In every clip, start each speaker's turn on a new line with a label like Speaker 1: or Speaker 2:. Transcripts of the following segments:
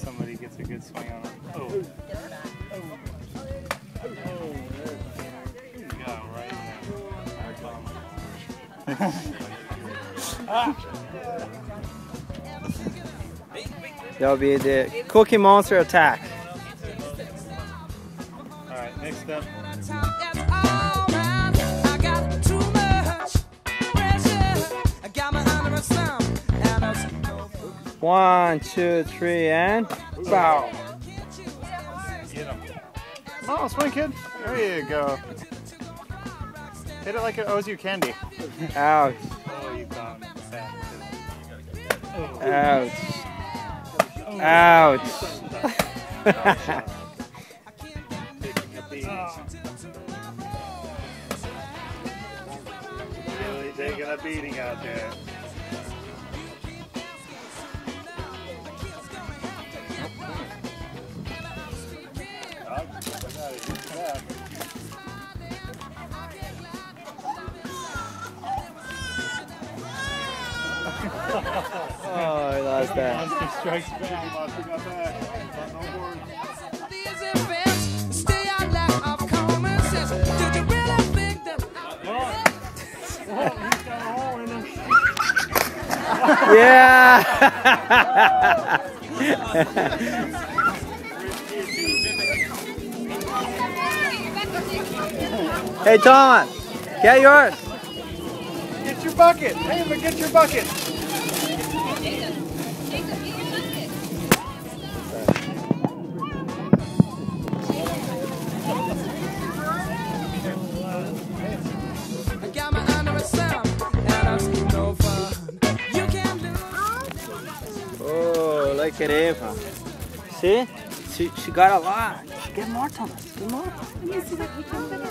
Speaker 1: somebody gets a good swing on it. Oh. Yeah, right there.
Speaker 2: That'll be the Cookie Monster attack.
Speaker 1: Alright, next up.
Speaker 2: 1, 2, 3, and bow.
Speaker 1: Get him. Oh, swing, kid. There you go. Hit it like it owes you candy.
Speaker 2: Ouch.
Speaker 1: Oh, you got it.
Speaker 2: Ouch. Ouch.
Speaker 1: Taking a beating. Really taking a beating out there.
Speaker 2: Oh, I lost that.
Speaker 1: Monster strikes back. Monster got back. No more.
Speaker 2: Yeah. Hey, Tillman, get yours.
Speaker 1: Get your bucket. Hey, but get your bucket.
Speaker 2: Oh, like it, Eva. See? She got a lot. Get more, Thomas. Get more.
Speaker 3: Let me see what you can get.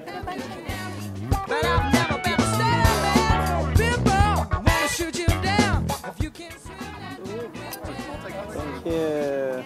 Speaker 4: But I've never been stabbed. People wanna shoot you down if you can't see.
Speaker 2: Thank you.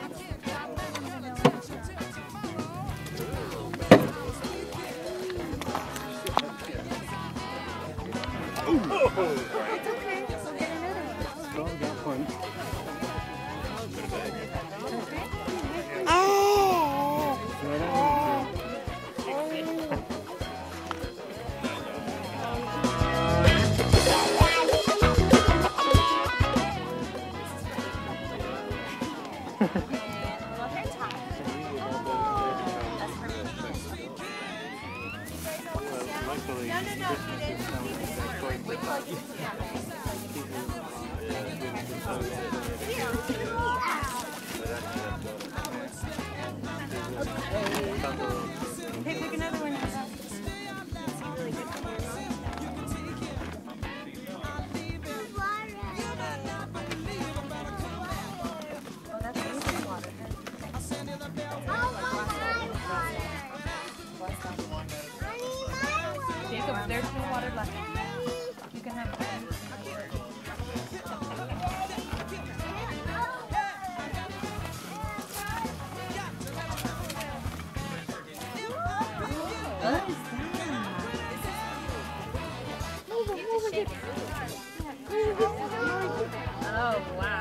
Speaker 3: Pick another one. Jacob, there's no water left. You can have it. What is that? Oh, wow.